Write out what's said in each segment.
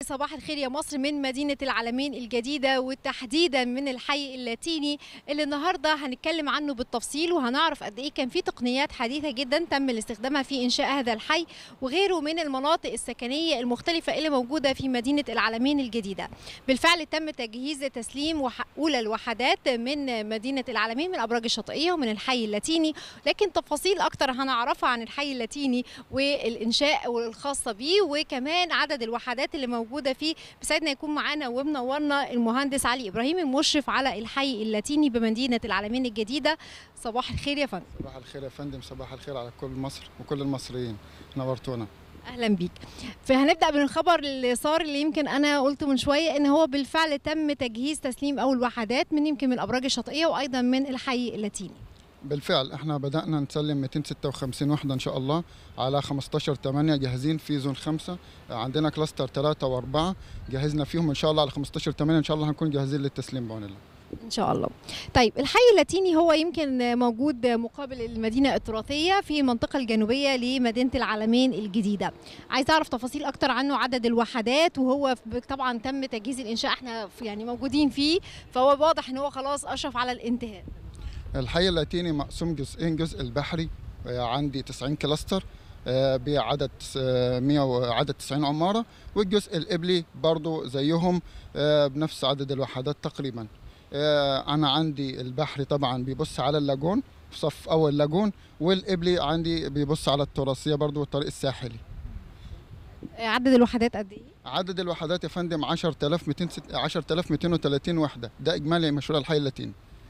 صباح الخير يا مصر من مدينة العلمين الجديدة، وتحديدا من الحي اللاتيني اللي النهارده هنتكلم عنه بالتفصيل، وهنعرف قد ايه كان في تقنيات حديثة جدا تم استخدامها في انشاء هذا الحي وغيره من المناطق السكنية المختلفة اللي موجودة في مدينة العلمين الجديدة. بالفعل تم تجهيز تسليم أولى الوحدات من مدينة العلمين من الأبراج الشاطئية ومن الحي اللاتيني، لكن تفاصيل أكتر هنعرفها عن الحي اللاتيني والإنشاء الخاصة بيه وكمان عدد الوحدات اللي موجودة فيه. بسعدنا يكون معانا ومنورنا المهندس علي إبراهيم المشرف على الحي اللاتيني بمدينة العلمين الجديدة. صباح الخير يا فندم. صباح الخير يا فندم، صباح الخير على كل مصر وكل المصريين، نورتونا. اهلا بيك. فهنبدا بالخبر اللي صار، اللي يمكن انا قلته من شويه ان هو بالفعل تم تجهيز تسليم اول وحدات من الابراج الشاطئيه وايضا من الحي اللاتيني. بالفعل احنا بدأنا نسلم 256 وحدة ان شاء الله على 15/8 جاهزين في زون 5. عندنا كلاستر 3 و4 جهزنا فيهم ان شاء الله على 15/8 ان شاء الله هنكون جاهزين للتسليم بعون الله. ان شاء الله. طيب الحي اللاتيني هو يمكن موجود مقابل المدينه التراثيه في المنطقه الجنوبيه لمدينه العلمين الجديده. عايز اعرف تفاصيل اكتر عنه، عدد الوحدات، وهو طبعا تم تجهيز الانشاء، احنا يعني موجودين فيه، فهو واضح ان هو خلاص اشرف على الانتهاء. الحي اللاتيني مقسوم جزئين، جزء البحري عندي 90 كلاستر بعدد 90 عمارة، والجزء القبلي برضو زيهم بنفس عدد الوحدات تقريبا. أنا عندي البحري طبعا بيبص على اللاجون في صف أول لاجون، والقبلي عندي بيبص على التراثية برضو والطريق الساحلي. عدد الوحدات قد ايه؟ عدد الوحدات يا فندم 10230 وحدة، ده إجمالي مشروع الحي اللاتيني.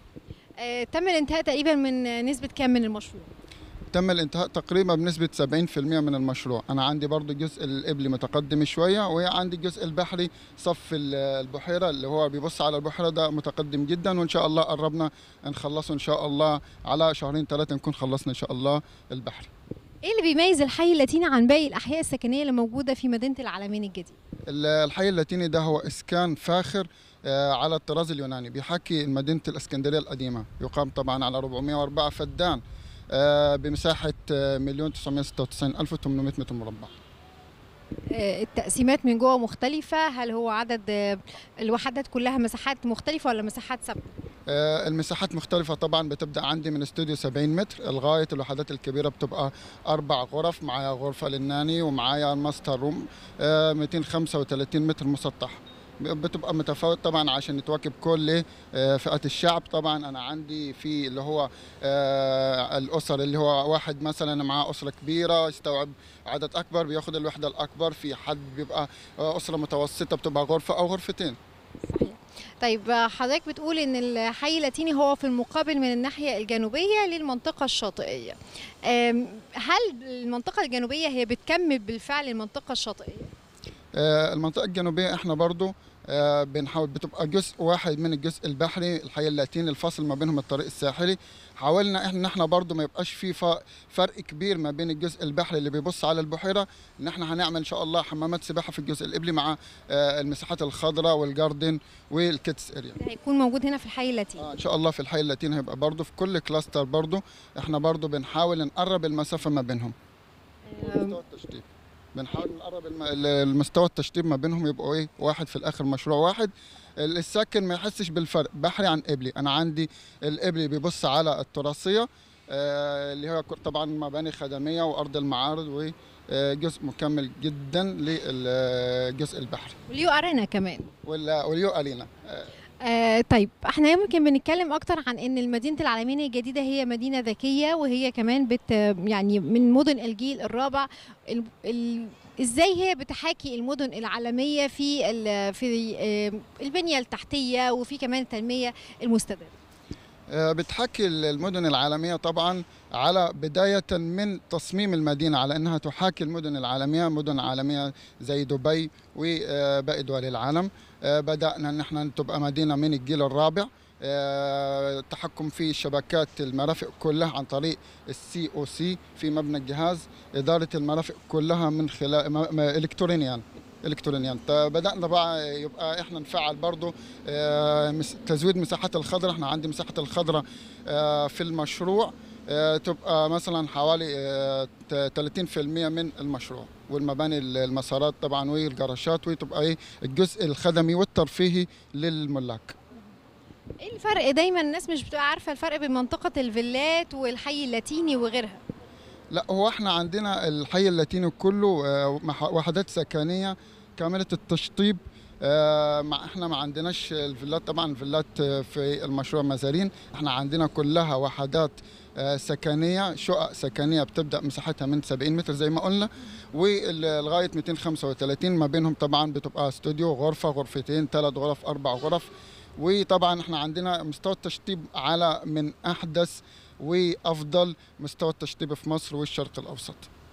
تم الانتهاء تقريبا من نسبة كام من المشروع؟ تم الانتهاء تقريبا بنسبة 70% من المشروع. أنا عندي برضو الجزء القبلي متقدم شوية، وعندي الجزء البحري صف البحيرة اللي هو بيبص على البحيرة ده متقدم جدا، وإن شاء الله قربنا نخلصه إن شاء الله على 2-3 نكون خلصنا إن شاء الله البحري. إيه اللي بيميز الحي اللاتيني عن باقي الأحياء السكنية اللي موجودة في مدينة العلمين الجديدة؟ الحي اللاتيني ده هو إسكان فاخر على الطراز اليوناني، بيحكي مدينة الإسكندرية القديمة، يقام طبعا على 404 فدان بمساحة 1,996,800 متر مربع. التقسيمات من جوه مختلفة، هل هو عدد الوحدات كلها مساحات مختلفة ولا مساحات ثابتة؟ المساحات مختلفة طبعا، بتبدأ عندي من استوديو 70 متر لغاية الوحدات الكبيرة بتبقى 4 غرف، معايا غرفة للناني ومعايا الماستر روم 235 متر مسطح. بتبقى متفاوت طبعا عشان تواكب كل فئات الشعب. طبعا انا عندي في اللي هو الاسر اللي هو واحد مثلا معاه اسره كبيره يستوعب عدد اكبر بياخد الوحده الاكبر، في حد بيبقى اسره متوسطه بتبقى غرفه او غرفتين. صحيح. طيب حضرتك بتقول ان الحي اللاتيني هو في المقابل من الناحيه الجنوبيه للمنطقه الشاطئيه، هل المنطقه الجنوبيه هي بتكمل بالفعل المنطقه الشاطئيه؟ المنطقة الجنوبية احنا برضو بنحاول بتبقى جزء واحد من الجزء البحري الحي اللاتيني، الفاصل ما بينهم الطريق الساحلي. حاولنا احنا برضو ما يبقاش في فرق كبير ما بين الجزء البحري اللي بيبص على البحيرة، ان احنا هنعمل ان شاء الله حمامات سباحة في الجزء القبلي مع المساحات الخضراء والجاردن والكيدز اريا. هيكون موجود هنا في الحي اللاتيني ان شاء الله في الحي اللاتيني هيبقى برضو في كل كلاستر. برضو احنا برضو بنحاول نقرب المسافة ما بينهم. مستوى التشطيب بنحاول نقرب المستوى التشطيب ما بينهم، يبقوا واحد في الاخر مشروع واحد. الساكن ما يحسش بالفرق بحري عن قبلي. انا عندي القبلي بيبص على التراثيه اللي هي طبعا مباني خدميه وارض المعارض، وجزء مكمل جدا للجزء البحري واليو ارينا كمان واليو ارينا. طيب احنا يمكن بنتكلم اكتر عن ان المدينه العلمين الجديده هي مدينه ذكيه، وهي كمان يعني من مدن الجيل الرابع. ازاي هي بتحاكي المدن العالميه في البنيه التحتيه وفي كمان التنميه المستدامه؟ بتحكي المدن العالمية طبعا على بداية من تصميم المدينة على أنها تحاكي المدن العالمية، مدن عالمية زي دبي وباقي دول العالم. بدأنا أن احنا تبقى مدينة من الجيل الرابع، التحكم في شبكات المرافق كلها عن طريق COC في مبنى الجهاز، إدارة المرافق كلها من خلال إلكترونيا. بدأنا بقى يبقى احنا نفعل برضو تزويد مساحات الخضراء. احنا عندي مساحة الخضراء في المشروع تبقى مثلا حوالي 30% من المشروع، والمباني المسارات طبعا والجراشات، وتبقى ايه الجزء الخدمي والترفيهي للملاك. ايه الفرق؟ دايما الناس مش بتبقى عارفه الفرق بين منطقه الفيلات والحي اللاتيني وغيرها. لا، هو احنا عندنا الحي اللاتيني كله وحدات سكنيه كامله التشطيب. احنا ما عندناش الفيلات، طبعا الفيلات في المشروع مزارين. احنا عندنا كلها وحدات سكنيه، شقق سكنيه بتبدا مساحتها من 70 متر زي ما قلنا، ولغايه 235 ما بينهم طبعا بتبقى استوديو، غرفه، غرفتين، 3 غرف، 4 غرف. وطبعا احنا عندنا مستوى التشطيب على من احدث وافضل مستوى التشطيب في مصر والشرق الاوسط.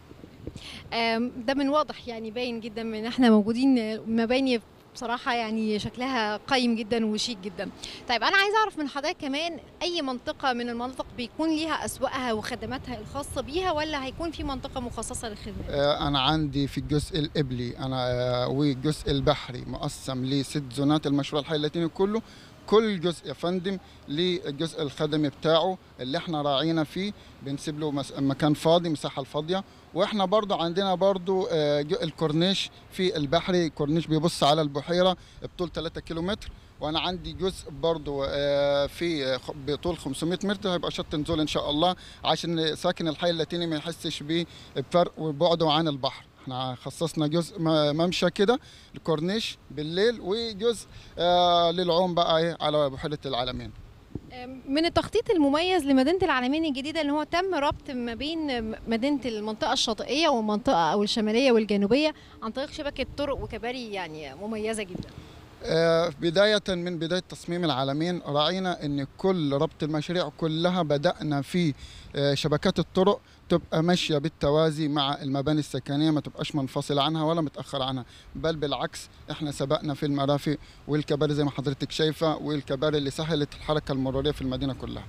ده من واضح، يعني باين جدا من احنا موجودين مباني بصراحة يعني شكلها قيم جدا وشيك جدا. طيب أنا عايزة أعرف من حضرتك كمان، أي منطقة من المناطق بيكون ليها أسواقها وخدماتها الخاصة بيها، ولا هيكون في منطقة مخصصة للخدمات؟ أنا عندي في الجزء القبلي والجزء البحري مقسم ل6 زونات. المشروع الحي اللاتيني كله كل جزء يا فندم للجزء الخدمي بتاعه اللي احنا راعينا فيه، بنسيب له مكان فاضي، مساحه الفاضيه. واحنا برضو عندنا برضو الكورنيش في البحري، كورنيش بيبص على البحيره بطول 3 كيلومتر. وانا عندي جزء برضو في بطول 500 متر هيبقى شط نزول ان شاء الله، عشان ساكن الحي اللاتيني ما يحسش بفرق وبعده عن البحر. احنا خصصنا جزء ممشى كده الكورنيش بالليل، وجزء للعوم بقى على بحيرة العلمين. من التخطيط المميز لمدينة العلمين الجديدة ان هو تم ربط ما بين مدينة المنطقة الشاطئية والمنطقة او الشمالية والجنوبية عن طريق شبكة طرق وكباري يعني مميزة جدا. بداية من بداية تصميم العلمين راعينا ان كل ربط المشاريع كلها بدأنا في شبكات الطرق تبقى ماشية بالتوازي مع المباني السكنية، ما تبقاش منفصلة عنها ولا متأخرة عنها، بل بالعكس احنا سبقنا في المرافق والكباري زي ما حضرتك شايفة، والكباري اللي سهلت الحركة المرورية في المدينة كلها.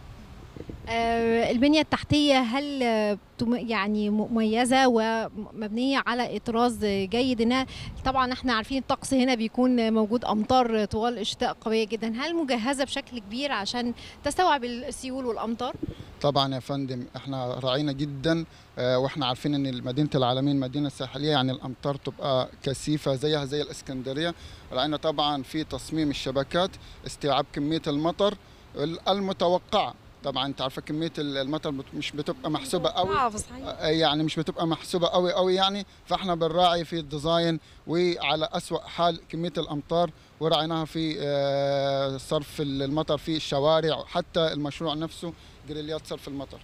البنية التحتية هل يعني مميزة ومبنية على إطراز جيد؟ إنها طبعا احنا عارفين الطقس هنا بيكون موجود أمطار طوال الشتاء قوية جدا، هل مجهزة بشكل كبير عشان تستوعب السيول والأمطار؟ طبعا يا فندم احنا راعينا جدا، واحنا عارفين ان مدينة العلمين مدينة ساحلية، يعني الأمطار تبقى كثيفة زيها زي الإسكندرية. راعينا طبعا في تصميم الشبكات استيعاب كمية المطر المتوقعة. طبعا انت عارفه كميه المطر مش بتبقى محسوبه قوي، يعني مش بتبقى محسوبه قوي يعني. فاحنا بنراعي في الديزاين وعلى اسوأ حال كميه الامطار، وراعيناها في صرف المطر في الشوارع، حتى المشروع نفسه جريليات صرف المطر.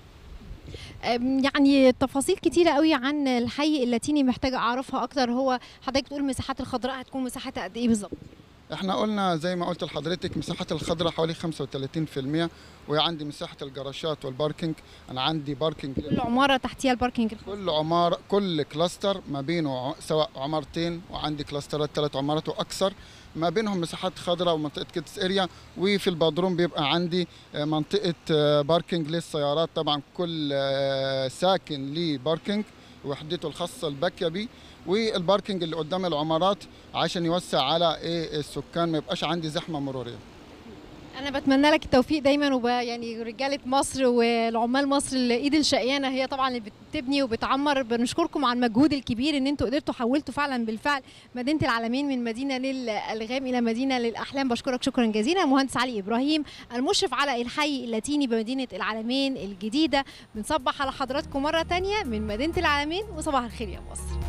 يعني تفاصيل كتيرة قوي عن الحي اللاتيني محتاجة أعرفها أكتر. هو حضرتك بتقول مساحات الخضراء هتكون مساحتها قد إيه بالظبط؟ احنا قلنا زي ما قلت لحضرتك مساحة الخضراء حوالي 35%، وعندي مساحة الجراشات والباركينج. انا عندي باركينج كل عمارة تحتيها الباركينج، كل عمارة، كل كلاستر ما بينه سواء عمارتين، وعندي كلاسترات 3 عمارات واكثر، ما بينهم مساحات خضراء ومنطقة كيدز اريا. وفي البادروم بيبقى عندي منطقة باركينج للسيارات، طبعا كل ساكن ليه باركينج وحدته الخاصة الباكية بيه، والباركينج اللي قدام العمارات عشان يوسع على السكان، ما يبقاش عندي زحمه مروريه. انا بتمنى لك التوفيق دايما، يعني رجاله مصر والعمال مصر الايد الشقيانه هي طبعا اللي بتبني وبتعمر. بنشكركم على المجهود الكبير ان انتوا قدرتوا حولتوا فعلا بالفعل مدينه العلمين من مدينه للالغام الى مدينه للاحلام. بشكرك شكرا جزيلا مهندس علي ابراهيم المشرف على الحي اللاتيني بمدينه العلمين الجديده. بنصبح على حضراتكم مره ثانيه من مدينه العلمين، وصباح الخير يا مصر.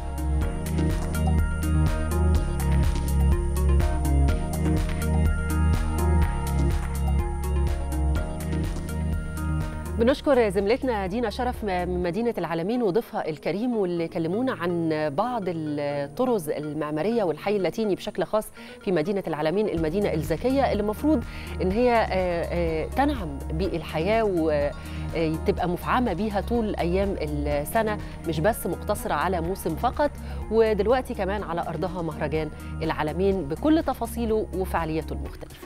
بنشكر زميلتنا دينا شرف من مدينة العلمين وضيفها الكريم، واللي كلمونا عن بعض الطرز المعمارية والحي اللاتيني بشكل خاص في مدينة العلمين، المدينة الذكية اللي المفروض ان هي تنعم بالحياة وتبقى مفعمة بيها طول أيام السنة، مش بس مقتصرة على موسم فقط. ودلوقتي كمان على أرضها مهرجان العلمين بكل تفاصيله وفعالياته المختلفة.